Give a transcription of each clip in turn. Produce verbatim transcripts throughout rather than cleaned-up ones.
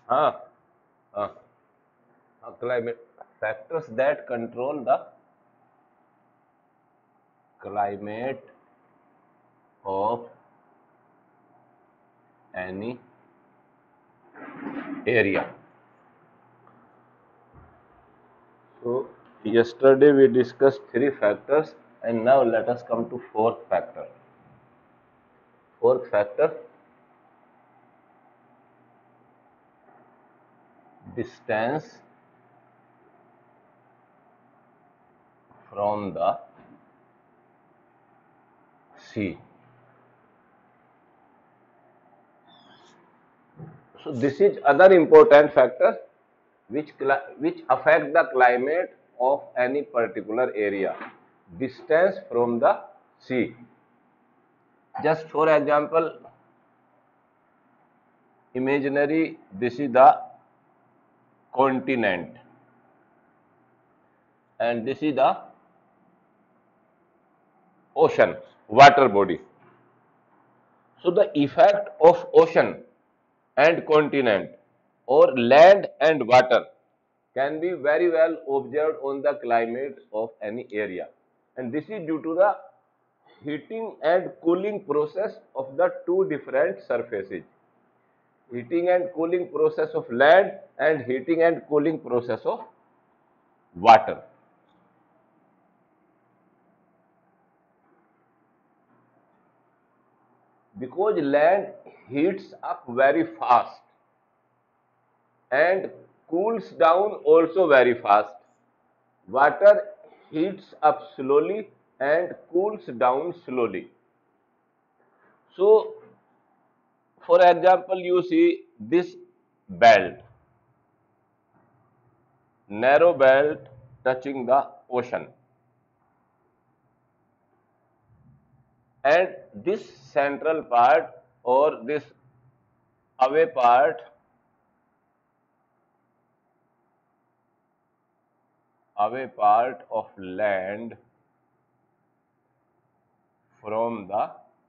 Ah, ah, ah, climate factors that control the climate of any area. So yesterday we discussed three factors, and now let us come to fourth factor. Fourth factor: distance from the sea. So this is other important factor which which affect the climate of any particular area. Distance from the sea. Just for example, imaginary, this is the continent and this is the ocean, water body. So the effect of ocean and continent or land and water can be very well observed on the climate of any area, and this is due to the heating and cooling process of the two different surfaces: heating and cooling process of land and heating and cooling process of water. Because land heats up very fast and cools down also very fast, water heats up slowly and cools down slowly. So for example, you see this belt, narrow belt touching the ocean, and this central part or this away part away part of land from the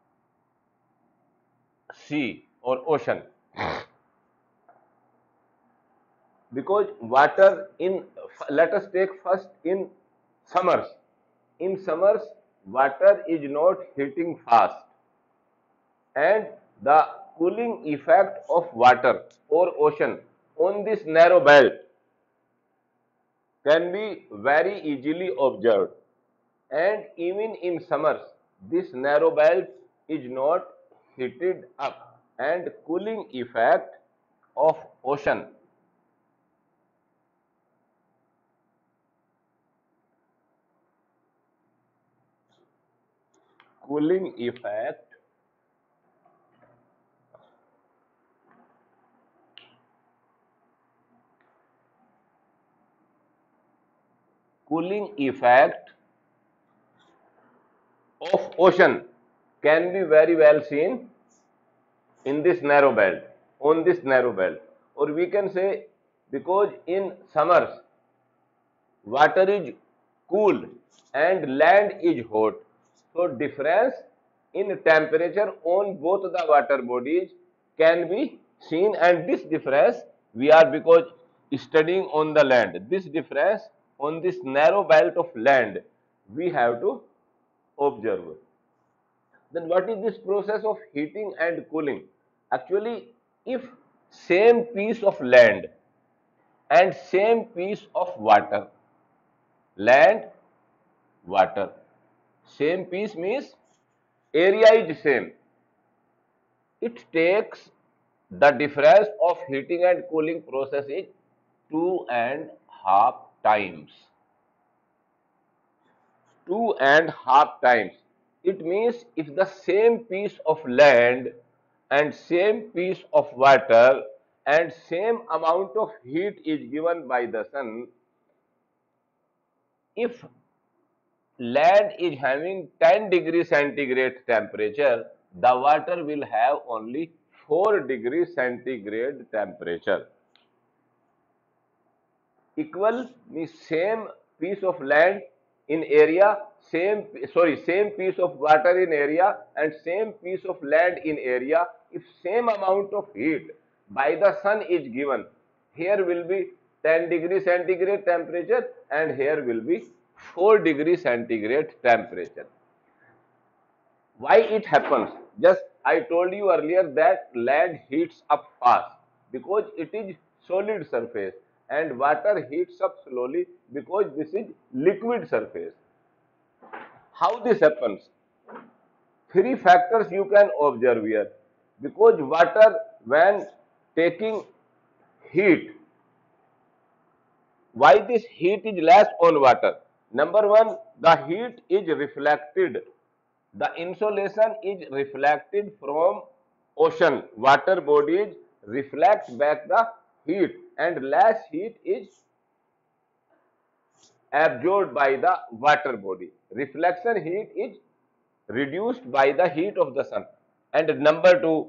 sea or ocean, because water in, let us take first in summers. In summers water is not heating fast, and the cooling effect of water or ocean on this narrow belt can be very easily observed, and even in summers this narrow belt is not heated up, and cooling effect of ocean cooling effect cooling effect of ocean can be very well seen in this narrow belt, on this narrow belt, or we can say, because in summers water is cool and land is hot, so difference in temperature on both the water bodies can be seen, and this difference we are, because studying on the land, this difference on this narrow belt of land we have to observe. Then what is this process of heating and cooling? Actually, if same piece of land and same piece of water, land, water, same piece means area is same, it takes, the difference of heating and cooling process is two and half times. Two and half times. It means if the same piece of land and same piece of water and same amount of heat is given by the sun, if land is having ten degree centigrade temperature, the water will have only four degree centigrade temperature. Equal means same piece of land in area, same, sorry, same piece of water in area and same piece of land in area. If same amount of heat by the sun is given. Here will be ten degree centigrade temperature and here will be four degree centigrade temperature. Why it happens? Just I told you earlier that land heats up fast because it is solid surface and water heats up slowly because this is liquid surface. How this happens? Three factors you can observe here. Because water when taking heat, why this heat is less on water? Number one, the heat is reflected. The insolation is reflected from ocean. Water bodies reflect back the heat and less heat is absorbed by the water body. Reflection heat is reduced by the heat of the sun. And number two,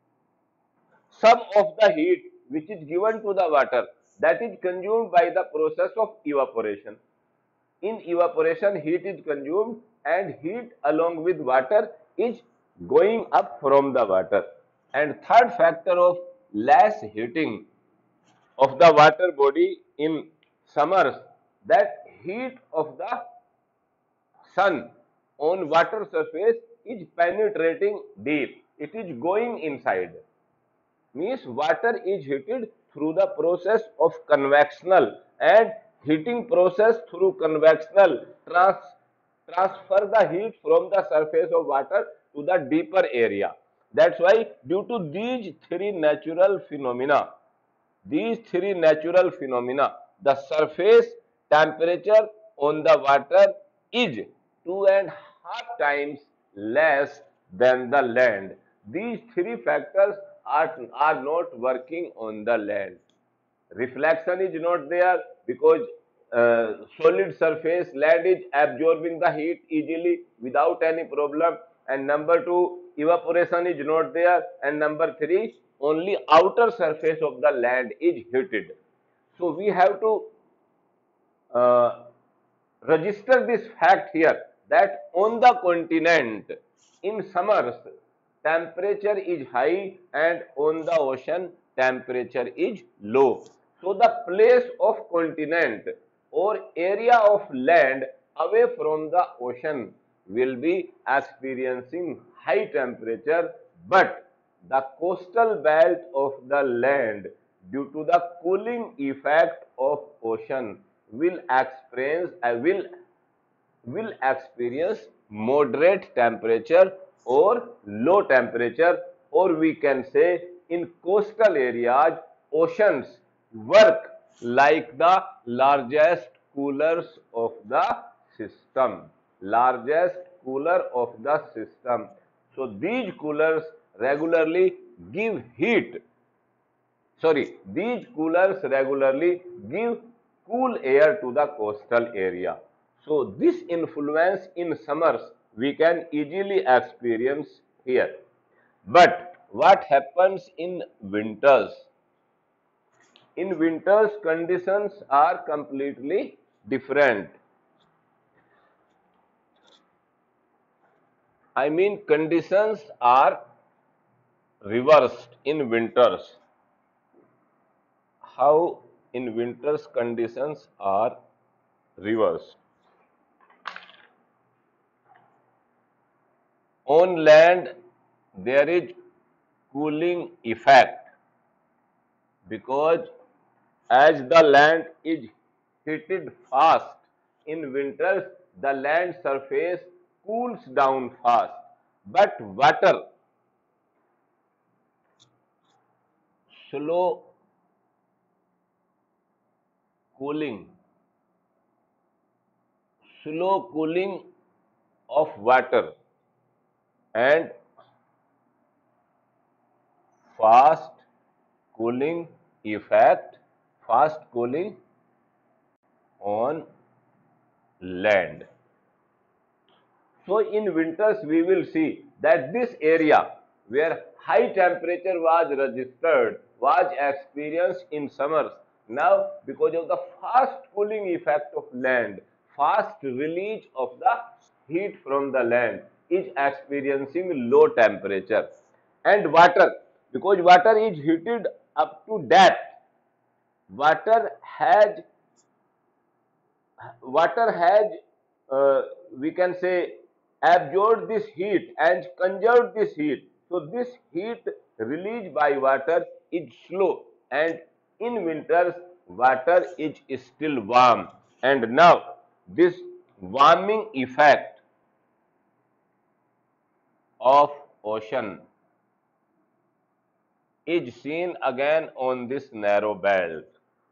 some of the heat which is given to the water, that is consumed by the process of evaporation. In evaporation, heat is consumed and heat along with water is going up from the water. And third factor of less heating of the water body in summers, that heat of the sun on water surface is penetrating deep. It is going inside. Means water is heated through the process of convectional, and heating process through convectional trans, transfer the heat from the surface of water to the deeper area. That's why due to these three natural phenomena, these three natural phenomena, the surface temperature on the water is two and a half times less than the land. These three factors are, are not working on the land. Reflection is not there because uh, solid surface land is absorbing the heat easily without any problem. And number two, evaporation is not there. And number three, only outer surface of the land is heated. So we have to uh, register this fact here that on the continent in summers temperature is high and on the ocean temperature is low. So the place of continent or area of land away from the ocean will be experiencing high temperature, but the coastal belt of the land due to the cooling effect of ocean will experience uh, will will experience moderate temperature or low temperature, or we can say in coastal areas oceans work like the largest coolers of the system, largest cooler of the system. So these coolers regularly give heat, sorry, these coolers regularly give cool air to the coastal area. So this influence in summers we can easily experience here. But what happens in winters? In winters conditions are completely different. I mean conditions are reversed in winters. How in winters conditions are reversed? On land there is cooling effect because as the land is heated fast in winters, the land surface cools down fast, but water slow cooling, slow cooling of water and fast cooling effect, fast cooling on land. So in winters we will see that this area where high temperature was registered was experienced in summers. Now because of the fast cooling effect of land, fast release of the heat from the land is experiencing low temperature. And water, because water is heated up to depth, water has water has uh, we can say absorbed this heat and conserved this heat. So this heat released by water is slow, and in winters water is still warm. And now this warming effect of ocean is seen again on this narrow belt.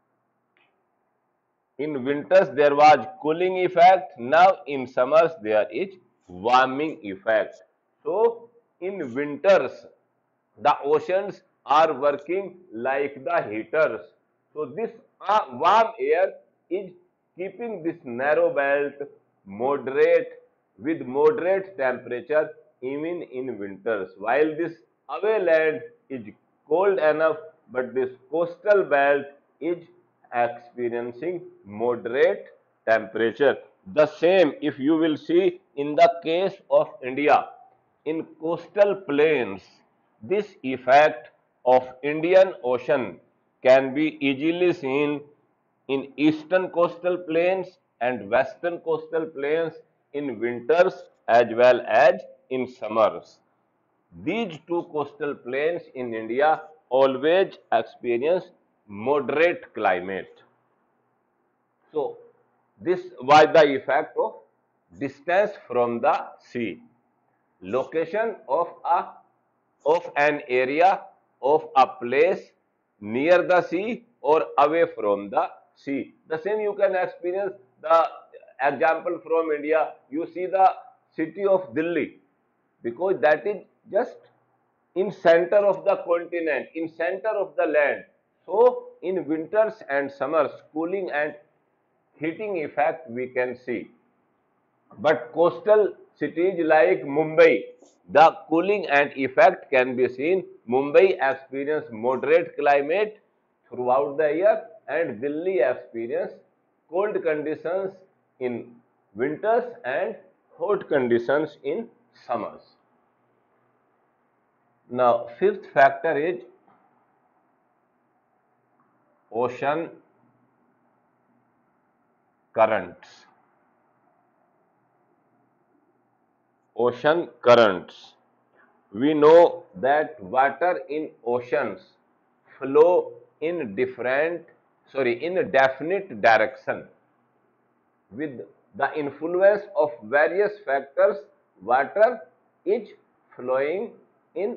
In winters there was cooling effect, now in summers there is warming effect. So in winters the oceans are working like the heaters. So this uh, warm air is keeping this narrow belt moderate, with moderate temperature even in winters, while this away land is cold enough, but this coastal belt is experiencing moderate temperature. The same if you will see in the case of India. In coastal plains, this effect of Indian Ocean can be easily seen in eastern coastal plains and western coastal plains in winters as well as in summers. These two coastal plains in India always experience moderate climate. So, this was the effect of distance from the sea. Location of a of an area of a place near the sea or away from the sea. The same you can experience the example from India. You see the city of Delhi, because that is just in center of the continent, in center of the land. So in winters and summers, cooling and heating effect we can see. But coastal cities like Mumbai, the cooling and effect can be seen. Mumbai experience moderate climate throughout the year, and Delhi experience cold conditions in winters and hot conditions in summers. Now, fifth factor is ocean currents. Ocean currents. We know that water in oceans flow in different, sorry, in a definite direction. With the influence of various factors, water is flowing in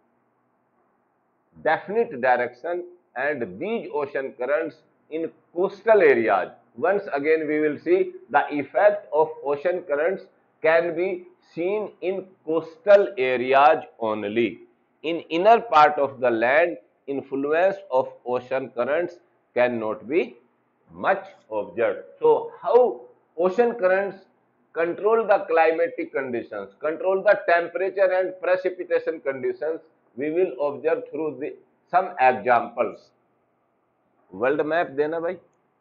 definite direction, and these ocean currents in coastal areas. Once again we will see the effect of ocean currents can be seen in coastal areas only. In inner part of the land, influence of ocean currents cannot be much observed. So how ocean currents control the climatic conditions, control the temperature and precipitation conditions, we will observe through the some examples. World map देना भाई.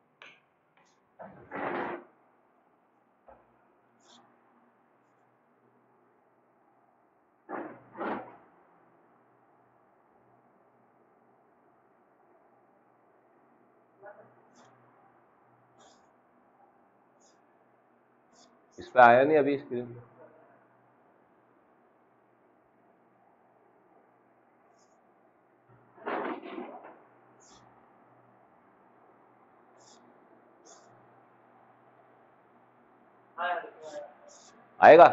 इस पे आया नहीं अभी screen में. आएगा.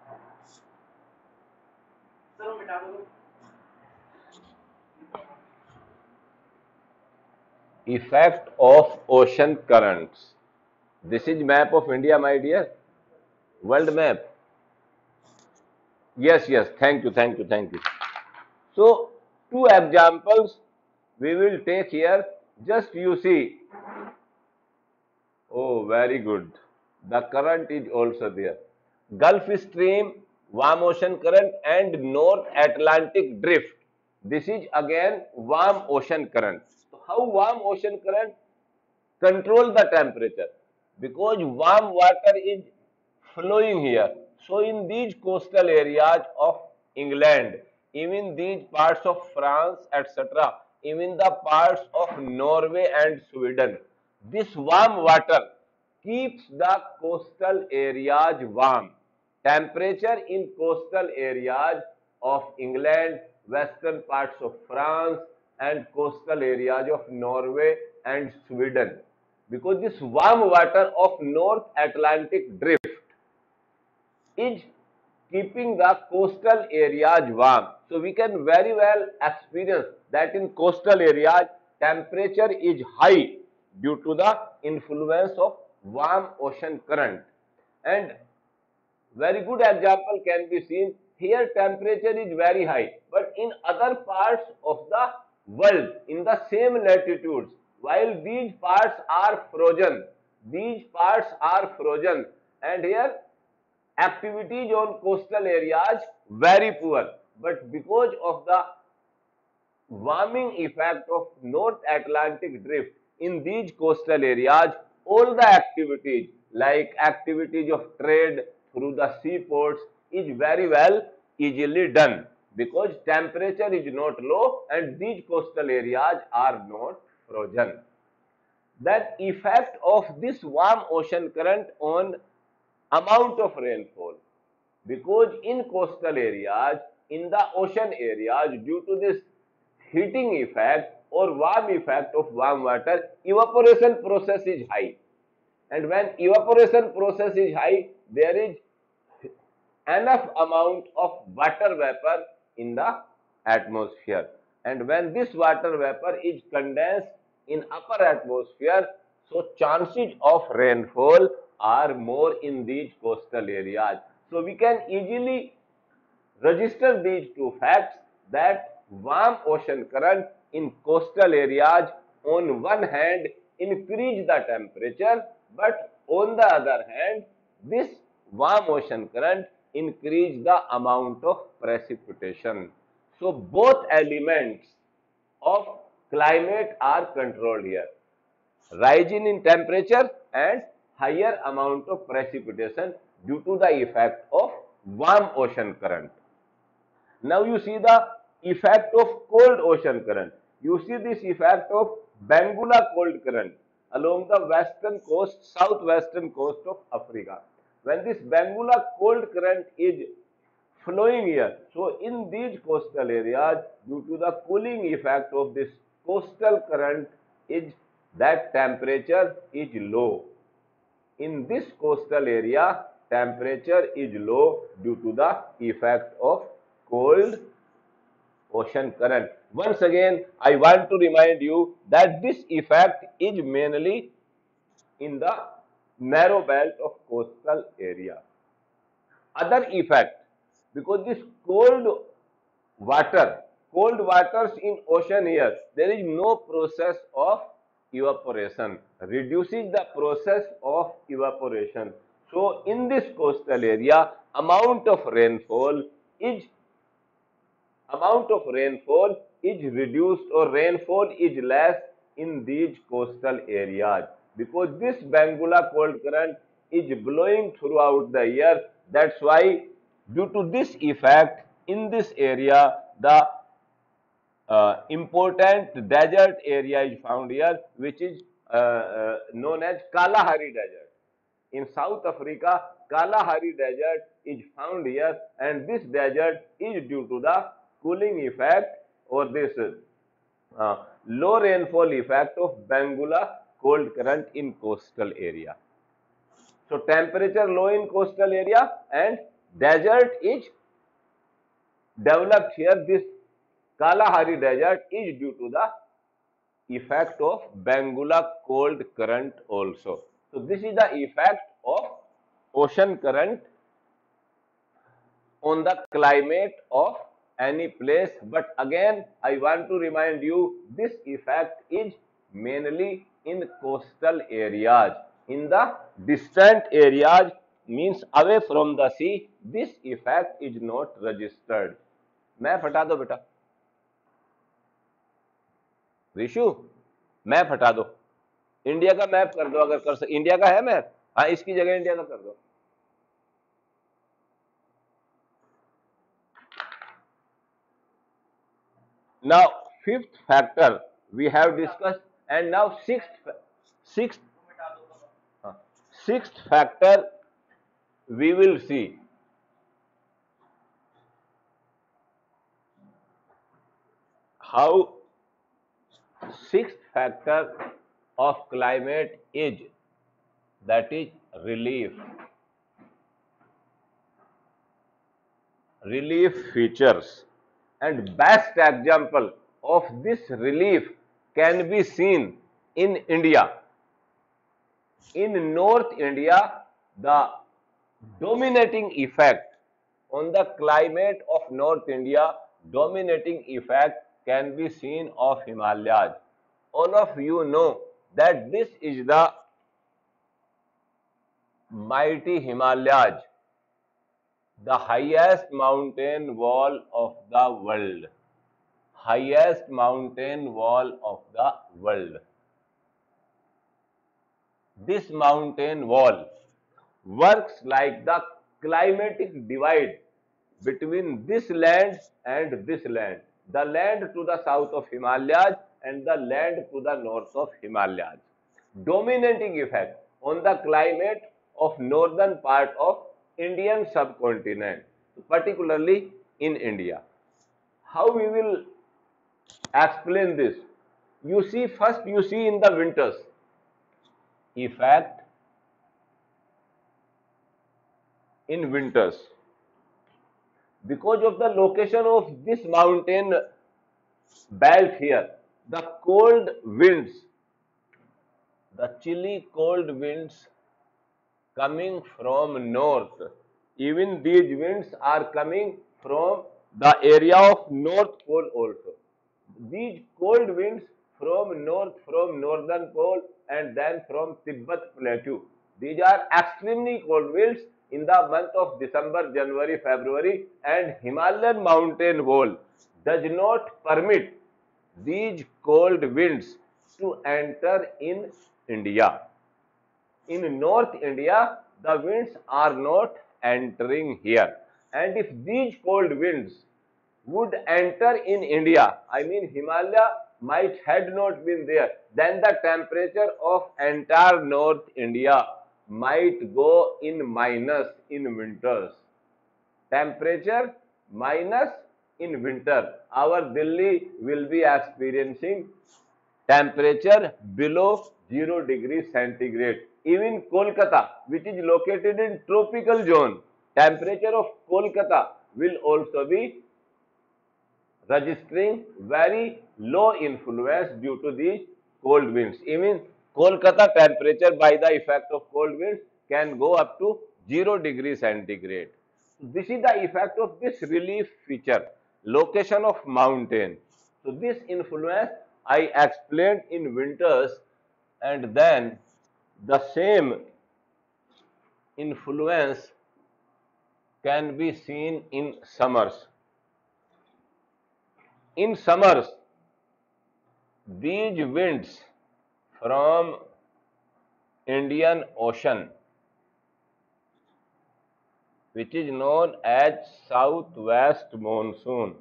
Effect of ocean currents. This is map of India, my dear. World map. Yes, yes. Thank you, thank you, thank you. So, two examples we will take here. Just you see. Oh, very good. The current is also there. Gulf Stream, warm ocean current, and North Atlantic drift. This is again warm ocean current. So how warm ocean current control the temperature? Because warm water is flowing here. So in these coastal areas of England, even these parts of France, et cetera, even the parts of Norway and Sweden. This warm water keeps the coastal areas warm. Temperature in coastal areas of England, western parts of France, and coastal areas of Norway and Sweden. Because this warm water of North Atlantic drift is keeping the coastal areas warm. So we can very well experience that in coastal areas temperature is high due to the influence of warm ocean current. And very good example can be seen here. Temperature is very high, but in other parts of the world in the same latitudes, while these parts are frozen, these parts are frozen, and here activities on coastal areas very poor, but because of the warming effect of North Atlantic drift in these coastal areas, all the activities like activities of trade through the seaports is very well easily done because temperature is not low and these coastal areas are not frozen. That effect of this warm ocean current on amount of rainfall, because in coastal areas, in the ocean areas, due to this heating effect or warm effect of warm water, evaporation process is high, and when evaporation process is high, there is enough amount of water vapor in the atmosphere, and when this water vapor is condensed in upper atmosphere, so chances of rainfall are more in these coastal areas. So we can easily register these two facts, that warm ocean current in coastal areas on one hand increase the temperature, but on the other hand this warm ocean current increase the amount of precipitation. So both elements of climate are controlled here, rising in temperature and higher amount of precipitation due to the effect of warm ocean current. Now you see the effect of cold ocean current. You see this effect of Benguela cold current along the western coast, southwestern coast of Africa. When this Benguela cold current is flowing here, so in these coastal areas, due to the cooling effect of this coastal current, is that temperature is low. In this coastal area, temperature is low due to the effect of cold ocean current. Once again, I want to remind you that this effect is mainly in the narrow belt of coastal area. Other effect, because this cold water, cold waters in ocean here, there is no process of evaporation, reduces the process of evaporation. So in this coastal area, amount of rainfall is amount of rainfall is reduced, or rainfall is less in these coastal areas, because this Benguela cold current is blowing throughout the year. That's why due to this effect in this area, the uh, important desert area is found here, which is uh, uh, known as Kalahari Desert. In South Africa, Kalahari Desert is found here, and this desert is due to the cooling effect or this uh, low rainfall effect of Benguela cold current in coastal area. So temperature low in coastal area and desert is developed here. This Kalahari Desert is due to the effect of Benguela cold current also. So this is the effect of ocean current on the climate of any place. But again, I want to remind you, this effect is mainly in coastal areas. In the distant areas, means away from the sea, this effect is not registered. Map हटा दो बेटा, Rishu map हटा दो, India का map कर दो अगर कर सक, इंडिया का है मैप, हाँ इसकी जगह इंडिया का कर दो. Now fifth factor we have discussed, and now sixth sixth uh, sixth factor we will see. How sixth factor of climate is, that is relief. Relief features, and best example of this relief can be seen in India. In North India, the dominating effect on the climate of North India, dominating effect can be seen of Himalayas. All of you know that this is the mighty Himalayas, the highest mountain wall of the world. Highest mountain wall of the world. This mountain wall works like the climatic divide between this land and this land. The land to the south of Himalayas and the land to the north of Himalayas. Dominating effect on the climate of northern part of Indian subcontinent, particularly in India. How we will explain this? You see, first you see in the winters, effect in winters. Because of the location of this mountain belt here, the cold winds, the chilly cold winds coming from north, even these winds are coming from the area of North Pole also. These cold winds from north, from northern pole, and then from Tibet plateau. These are extremely cold winds in the month of December, January, February, and Himalayan mountain wall does not permit these cold winds to enter in India. In North India, the winds are not entering here. And if these cold winds would enter in India, I mean Himalaya might had not been there, then the temperature of entire North India might go in minus in winters. Temperature minus in winter. Our Delhi will be experiencing temperature below zero degree centigrade. Even Kolkata, which is located in tropical zone, temperature of Kolkata will also be registering very low influence due to these cold winds. Even Kolkata temperature by the effect of cold winds can go up to zero degree centigrade. This is the effect of this relief feature, location of mountain. So this influence I explained in winters, and then the same influence can be seen in summers. In summers, these winds from Indian Ocean, which is known as southwest monsoon,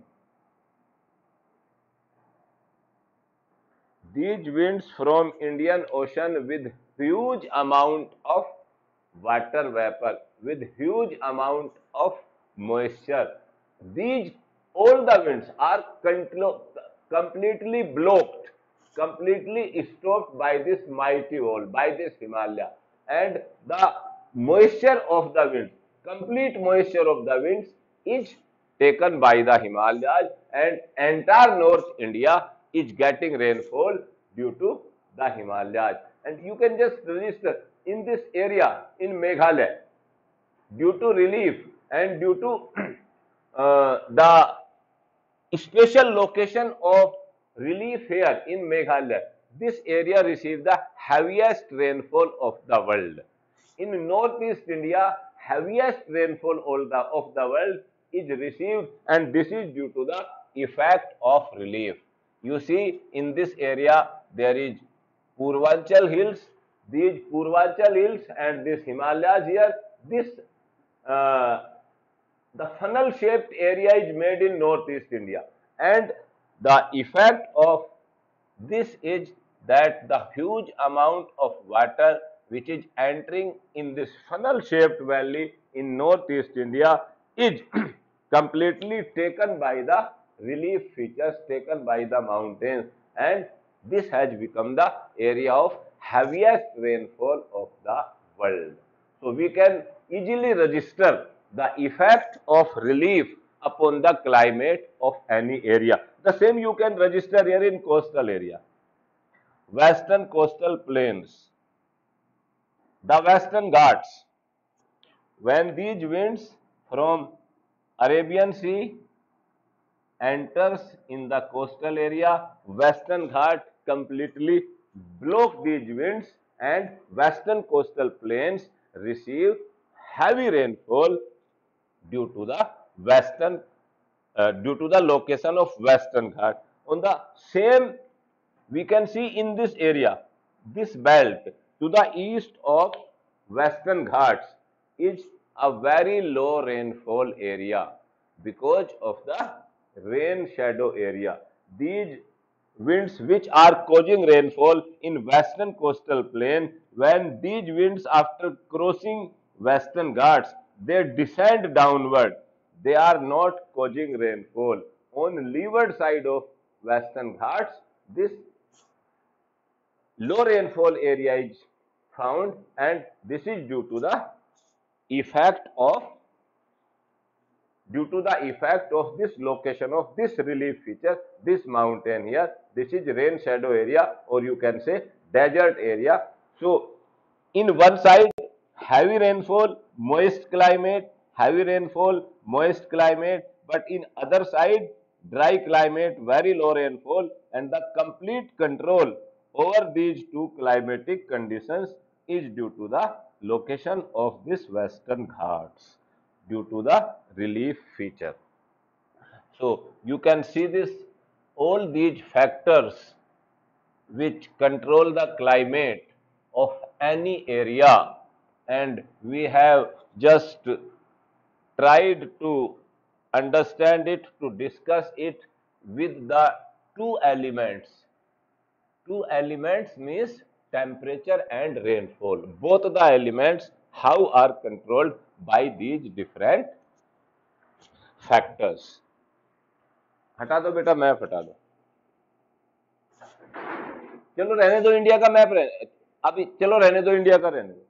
these winds from Indian Ocean with huge amount of water vapor, with huge amount of moisture, these all the winds are completely blocked, completely stopped by this mighty wall, by this Himalaya, and the moisture of the winds, complete moisture of the winds is taken by the Himalayas, and entire North India is getting rainfall due to the Himalayas. And you can just register in this area in Meghalaya, due to relief and due to uh, the special location of relief here in Meghalaya, this area receives the heaviest rainfall of the world. In Northeast India, heaviest rainfall of the, of the world is received, and this is due to the effect of relief. You see, in this area there is Purvanchal hills, these Purvanchal hills and this Himalayas here, this uh, the funnel shaped area is made in Northeast India, and The effect of this is that the huge amount of water which is entering in this funnel shaped valley in northeast India is completely taken by the relief features taken by the mountains, and this has become the area of heaviest rainfall of the world. So we can easily register the effect of relief upon the climate of any area. The same you can register here in coastal area. Western coastal plains, the Western Ghats. When these winds from Arabian Sea enters in the coastal area, Western Ghat completely block these winds and Western coastal plains receive heavy rainfall due to the western uh, due to the location of Western Ghat. On the same, we can see in this area, this belt to the east of Western Ghats is a very low rainfall area because of the rain shadow area. These winds which are causing rainfall in western coastal plain, when these winds after crossing Western Ghats, they descend downward, they are not causing rainfall. On leeward side of Western Ghats, this low rainfall area is found, and this is due to the effect of due to the effect of this location of this relief feature, this mountain here. This is rain shadow area, or you can say desert area. So in one side, heavy rainfall, moist climate, heavy rainfall, moist climate, but in other side, dry climate, very low rainfall, and the complete control over these two climatic conditions is due to the location of this Western Ghats, due to the relief feature. So you can see this, all these factors which control the climate of any area, and we have just tried to understand it, to discuss it with the two elements. Two elements means temperature and rainfall. Both the elements how are controlled by these different factors. हटा दो बेटा, map हटा दो, चलो रहने दो India का map, रह अभी चलो रहने दो इंडिया का, रहने दो.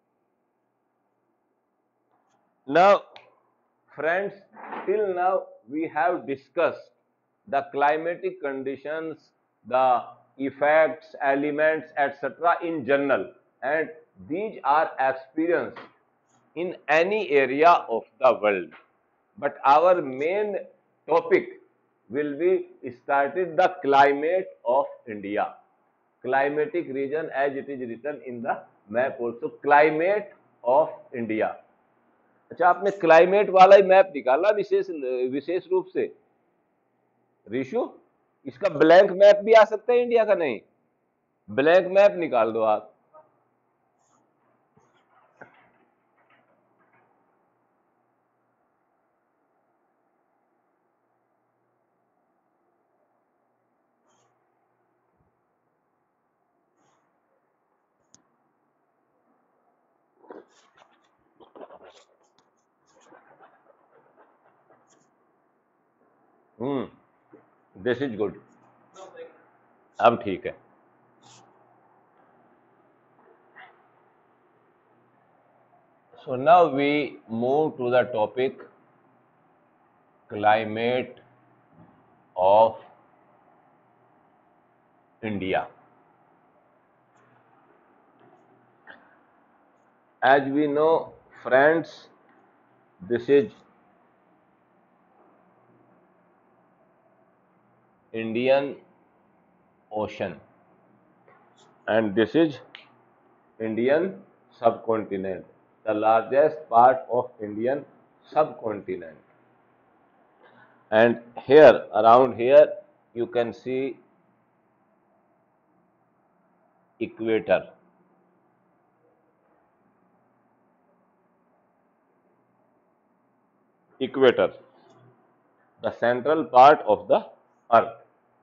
Now friends, till now we have discussed the climatic conditions, the effects, elements, et cetera in general, and these are experienced in any area of the world. But our main topic will be started the climate of India. Climatic region, as it is written in the map also, climate of India. अच्छा, आपने climate वाला ही map निकाला विशेष विशेष रूप से ऋषु, इसका blank map भी आ सकता है इंडिया का? नहीं, ब्लैंक मैप निकाल दो आप. Hmm, this is good. अब ठीक है. So now we move to the topic climate of India. As we know, friends, this is Indian Ocean and this is Indian subcontinent, the largest part of Indian subcontinent. And here, around here, you can see equator. Equator, the central part of the earth.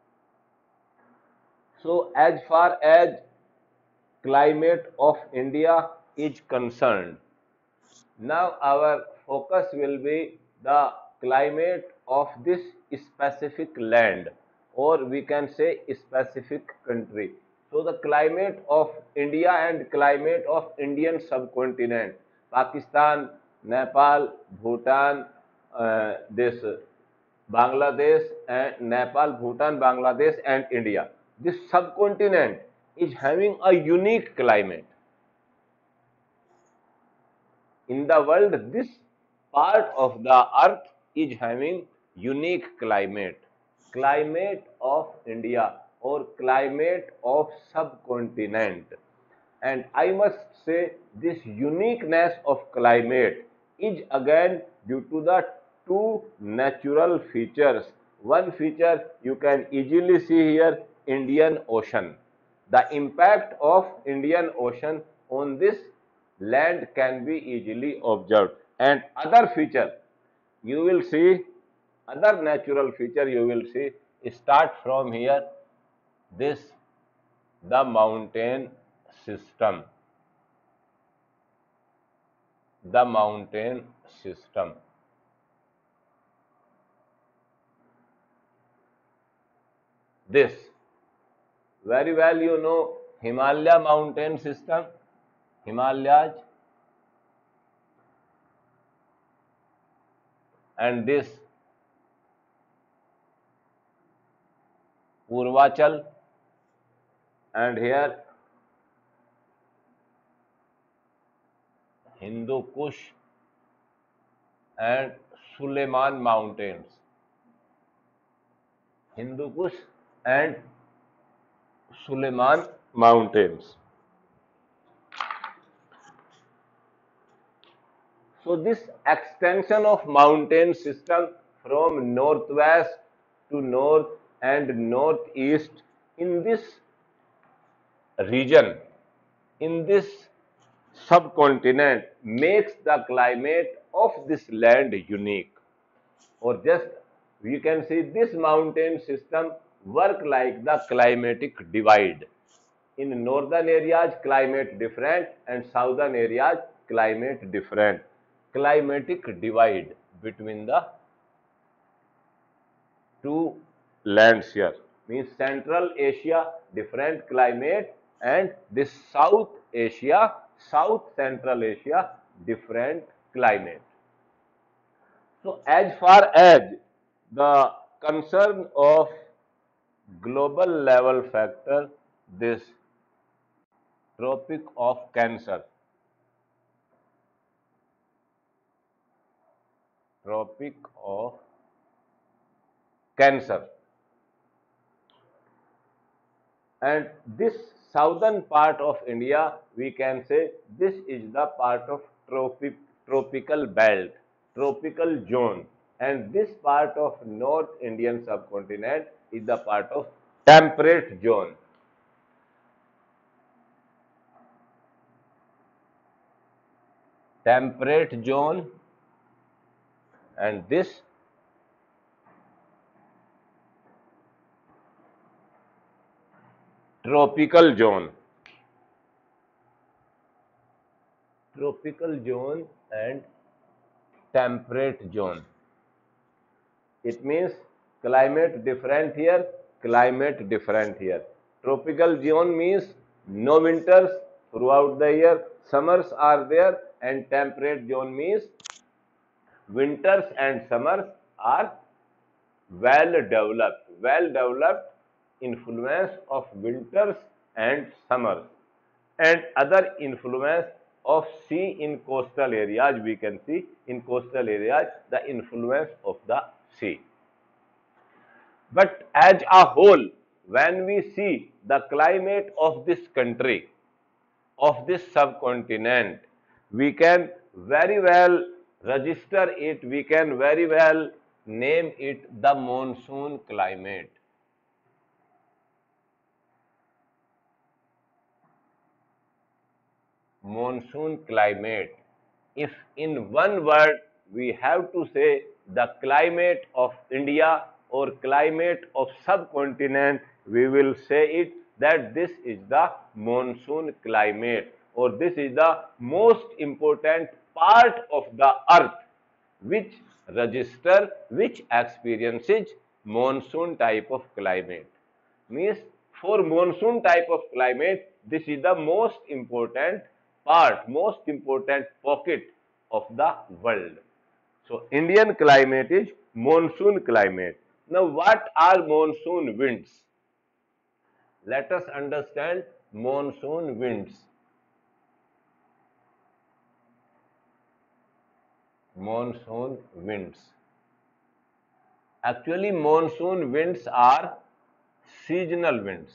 So as far as climate of India is concerned, now our focus will be the climate of this specific land, or we can say specific country. So the climate of India and climate of Indian subcontinent, Pakistan, Nepal, Bhutan, uh, this Bangladesh and Nepal, Bhutan, Bangladesh and India. This subcontinent is having a unique climate. In the world, this part of the earth is having unique climate. Climate of India or climate of subcontinent. And I must say this uniqueness of climate is again due to the two natural features. One feature you can easily see here, Indian Ocean. The impact of Indian Ocean on this land can be easily observed. And other feature you will see, other natural feature you will see, start from here, this the mountain system. The mountain system. This very well you know Himalaya mountain system, Himalayas, and this Purvachal, and here Hindu Kush and Suleiman mountains. Hindu Kush and Suleiman mountains. So this extension of mountain system from northwest to north and northeast in this region, in this subcontinent, makes the climate of this land unique. Or just we can see this mountain system work like the climatic divide. In northern areas climate different and southern areas climate different. Climatic divide between the two lands here means Central Asia different climate and this South Asia, South Central Asia different climate. So as far as the concern of global level factor, this Tropic of Cancer, Tropic of Cancer, and this southern part of India, we can say this is the part of tropic, tropical belt, tropical zone, and this part of North Indian subcontinent is the part of temperate zone. Temperate zone, and this tropical zone. Tropical zone and temperate zone. It means climate different here, climate different here. Tropical zone means no winters throughout the year, summers are there, and temperate zone means winters and summers are well developed, well developed influence of winters and summers, and other influence of sea in coastal areas. We can see in coastal areas the influence of the sea. But as a whole, when we see the climate of this country, of this subcontinent, we can very well register it, we can very well name it the monsoon climate. Monsoon climate. If in one word we have to say the climate of India or climate of subcontinent, we will say it that this is the monsoon climate, or this is the most important part of the earth which register, which experiences monsoon type of climate. Means for monsoon type of climate, this is the most important part, most important pocket of the world. So Indian climate is monsoon climate. Now what are monsoon winds? Let us understand monsoon winds. Monsoon winds. Actually, monsoon winds are seasonal winds.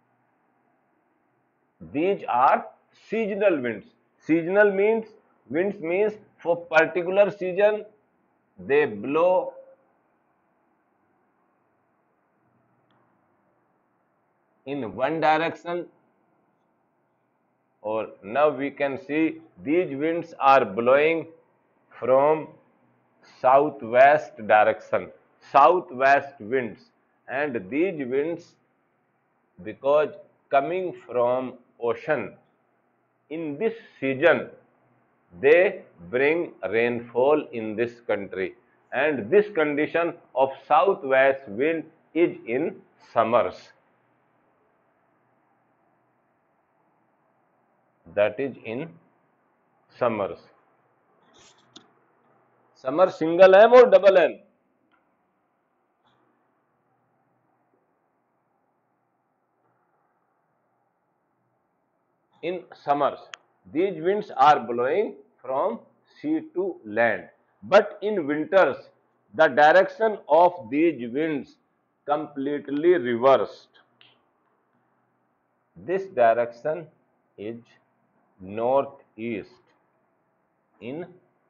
These are seasonal winds. Seasonal means, winds means for particular season they blow in one direction, or now we can see these winds are blowing from southwest direction, southwest winds, and these winds, because coming from ocean, in this season they bring rainfall in this country, and this condition of southwest wind is in summers, that is in summers. Summer single M or double M? In summers, these winds are blowing from sea to land. But in winters, the direction of these winds completely reversed. This direction is northeast in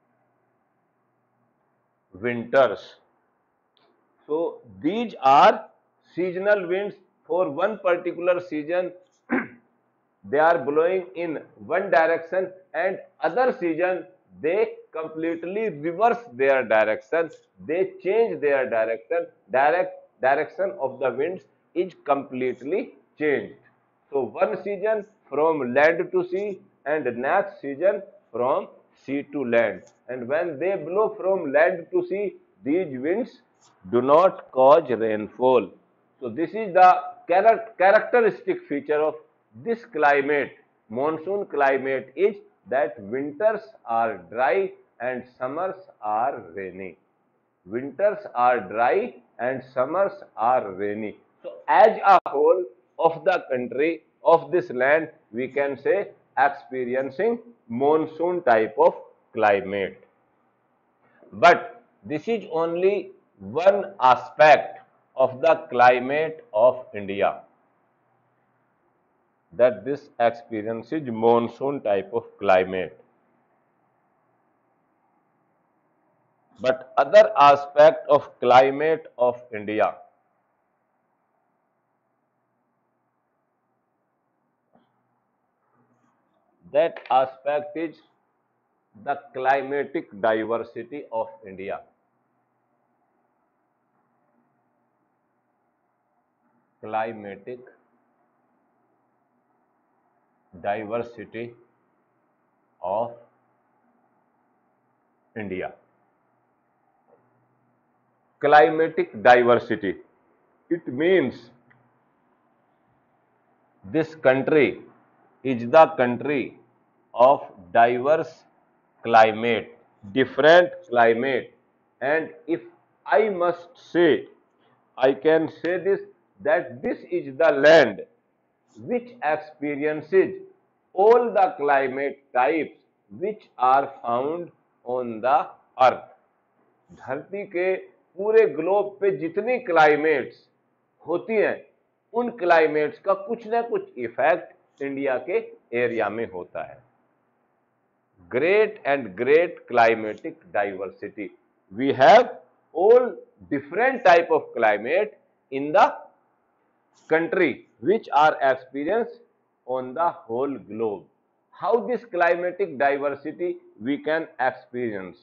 winters. So these are seasonal winds for one particular season. They are blowing in one direction, and other season they completely reverse their direction. They change their direction. Direct direction of the winds is completely changed. So one season from land to sea, and next season from sea to land. And when they blow from land to sea, these winds do not cause rainfall. So this is the characteristic feature of this climate, monsoon climate, is that winters are dry and summers are rainy. Winters are dry and summers are rainy. So as a whole of the country, of this land, we can say experiencing monsoon type of climate. But this is only one aspect of the climate of India, that this experiences monsoon type of climate. But other aspect of climate of India, that aspect is the climatic diversity of India. Climatic diversity of India. Climatic diversity, it means this country is the country of diverse climate, different climate. And if I must say, I can say this, that this is the land which experiences all the climate types which are found on the earth. धरती के पूरे globe पे जितनी climates होती हैं, उन climates का कुछ ना कुछ इफेक्ट इंडिया के एरिया में होता है. Great and great climatic diversity. We have all different type of climate in the country which are experienced on the whole globe. How this climatic diversity we can experience?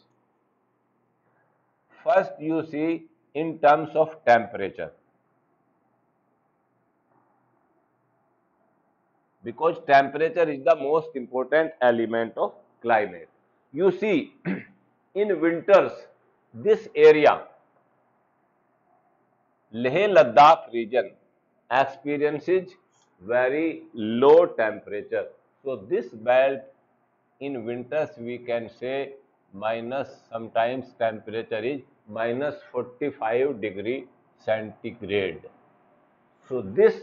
First, you see in terms of temperature. because temperature is the most important element of climate. You see, in winters, this area, Leh Ladakh region, experiences very low temperature. So this belt in winters we can say minus, sometimes temperature is minus forty-five degree centigrade. So this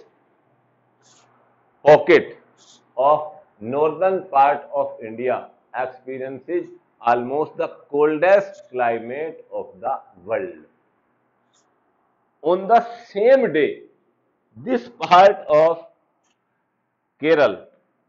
pocket of northern part of India experiences almost the coldest climate of the world. On the same day, this part of Kerala,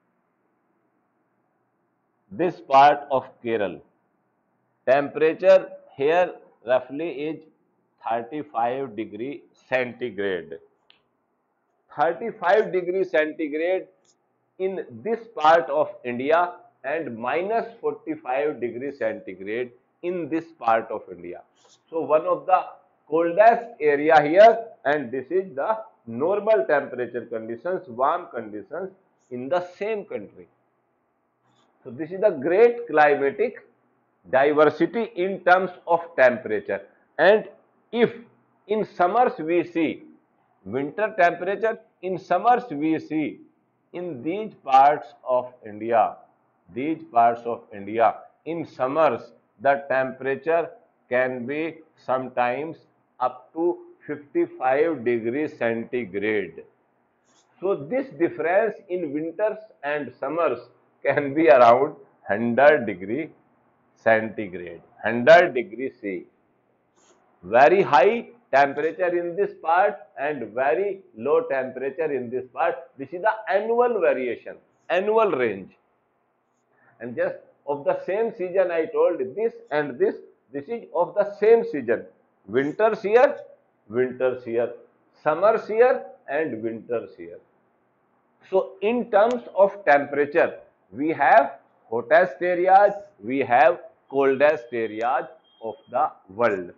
this part of Kerala, temperature here roughly is thirty-five degree centigrade. thirty-five degree centigrade in this part of India and minus forty-five degree centigrade in this part of India. So one of the coldest area here, and this is the normal temperature conditions, warm conditions in the same country. So this is the great climatic diversity in terms of temperature. And if in summers we see winter temperature, in summers we see in these parts of India, these parts of India, in summers the temperature can be sometimes up to fifty-five degrees centigrade. So this difference in winters and summers can be around one hundred degree centigrade, one hundred degree C. Very high temperature in this part and very low temperature in this part. This is the annual variation, annual range. And just of the same season I told this and this, this is of the same season. Winters here, winters here, summers here and winters here. So in terms of temperature, we have hottest areas, we have coldest areas of the world.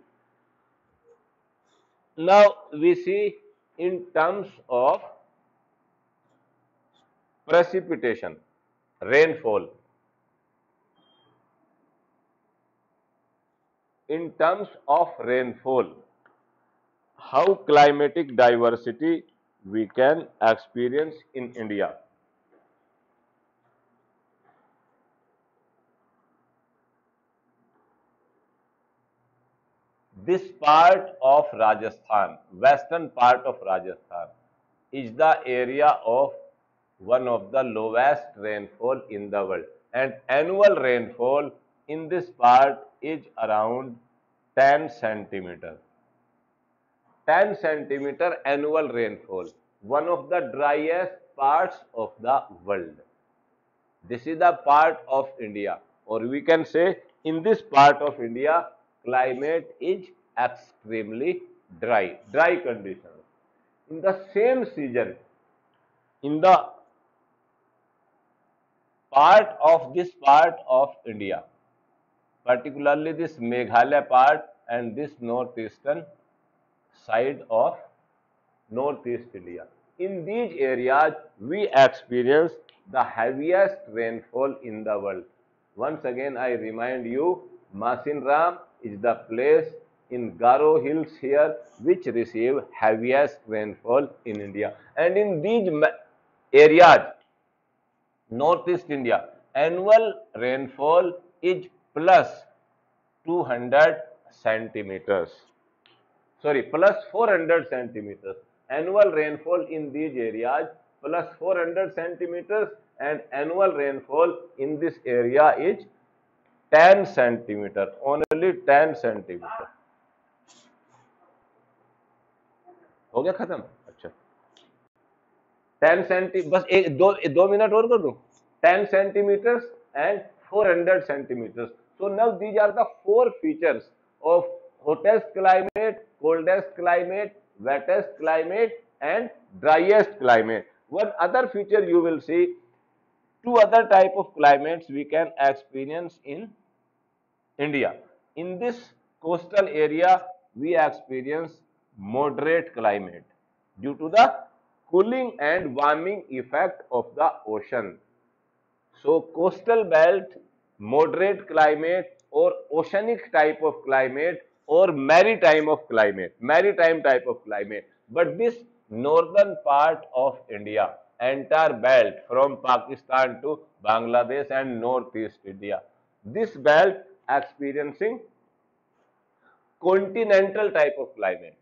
Now we see in terms of precipitation, rainfall. In terms of rainfall, how climatic diversity we can experience in India. This part of Rajasthan, western part of Rajasthan, is the area of one of the lowest rainfall in the world, and annual rainfall in this part is around ten centimeter. ten centimeter annual rainfall, one of the driest parts of the world. This is the part of India, or we can say in this part of India, climate is extremely dry, dry conditions. In the same season, in the part of this part of India, particularly this Meghalaya part and this northeastern side of northeast India. In these areas, we experience the heaviest rainfall in the world. Once again, I remind you, Masinram is the place in Garo Hills here which receive heaviest rainfall in India. And in these areas, northeast India, annual rainfall is plus two hundred centimeters. Sorry, plus four hundred centimeters. Annual rainfall in these areas plus four hundred centimeters, and annual rainfall in this area is ten centimeter, only ten centimeter. हो गया खत्म? अच्छा, ten centi, बस एक दो दो minute और कर दूं. ten centimeters and four hundred centimeters. So now these are the four features of hottest climate, coldest climate, wettest climate and driest climate. One other feature you will see, two other type of climates we can experience in India. In this coastal area, we experience moderate climate due to the cooling and warming effect of the ocean. So coastal belt, moderate climate or oceanic type of climate or maritime of climate, maritime type of climate. But this northern part of India, entire belt from Pakistan to Bangladesh and northeast India, this belt experiencing continental type of climate.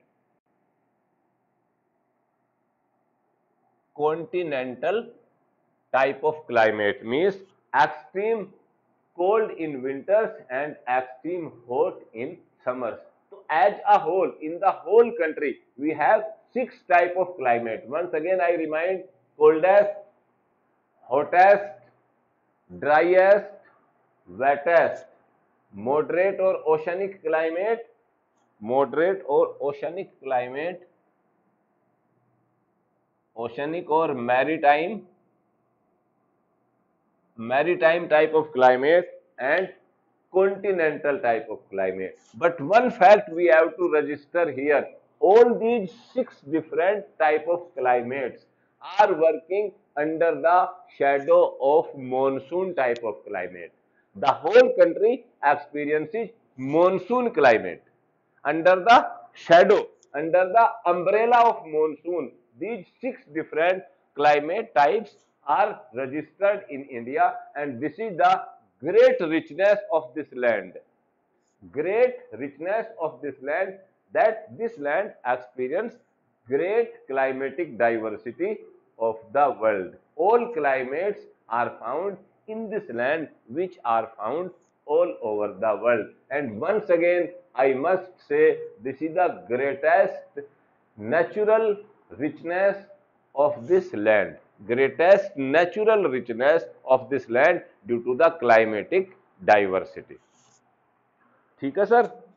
Continental type of climate means extreme cold in winters and extreme hot in summers. So as a whole, in the whole country, we have six type of climate. Once again, I remind: coldest, hottest, driest, wettest, moderate or oceanic climate, moderate or oceanic climate, oceanic or maritime, maritime type of climate, and continental type of climate. But one fact we have to register here: all these six different type of climates are working under the shadow of monsoon type of climate. The whole country experiences monsoon climate. Under the shadow, under the umbrella of monsoon, these six different climate types are registered in India, and this is the great richness of this land. Great richness of this land, that this land experience great climatic diversity of the world. All climates are found in this land, which are found all over the world. And once again, I must say, this is the greatest natural richness of this land, greatest natural richness of this land due to the climatic diversity. ठीक है sir?